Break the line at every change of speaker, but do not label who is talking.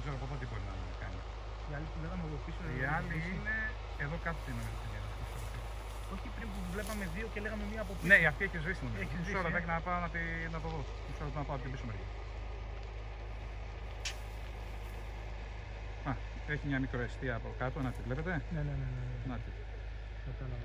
ξέρω από εδώ τι μπορεί να κάνει.
Η άλλη που λέγαμε εδώ πίσω.
Η άλλη είναι εδώ κάτω την νομίζω.
Όχι πριν που βλέπαμε δύο και λέγαμε μία από πίσω.
Ναι, αυτή έχει σβήσει νομίζω.
Έχει
Μισό
σβήσει,
λεπτάκι να πάω να το δω. Μισό λεπτό να πάω από την πίσω μεριά. Α, έχει μια μικροαιστεία από κάτω, να τη βλέπετε.
Ναι.
Να τη.
Κατάλαβα.